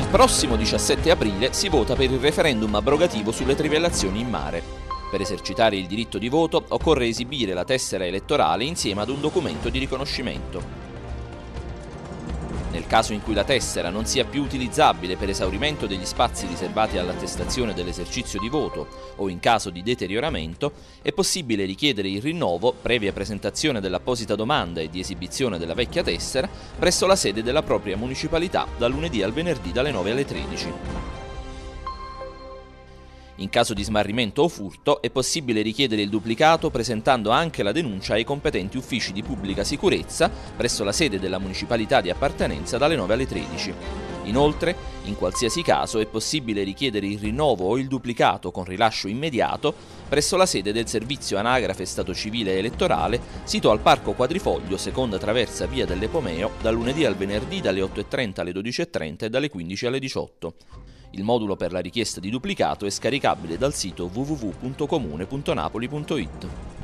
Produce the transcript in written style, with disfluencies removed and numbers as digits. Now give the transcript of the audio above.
Prossimo 17 aprile si vota per il referendum abrogativo sulle trivellazioni in mare. Per esercitare il diritto di voto occorre esibire la tessera elettorale insieme ad un documento di riconoscimento. Nel caso in cui la tessera non sia più utilizzabile per esaurimento degli spazi riservati all'attestazione dell'esercizio di voto o in caso di deterioramento, è possibile richiedere il rinnovo, previa presentazione dell'apposita domanda e di esibizione della vecchia tessera, presso la sede della propria municipalità dal lunedì al venerdì dalle 9 alle 13. In caso di smarrimento o furto è possibile richiedere il duplicato presentando anche la denuncia ai competenti uffici di pubblica sicurezza presso la sede della municipalità di appartenenza dalle 9 alle 13. Inoltre, in qualsiasi caso è possibile richiedere il rinnovo o il duplicato con rilascio immediato presso la sede del Servizio Anagrafe Stato Civile Elettorale sito al Parco Quadrifoglio, seconda traversa via dell'Epomeo, dal lunedì al venerdì dalle 8:30 alle 12:30 e dalle 15 alle 18. Il modulo per la richiesta di duplicato è scaricabile dal sito www.comune.napoli.it.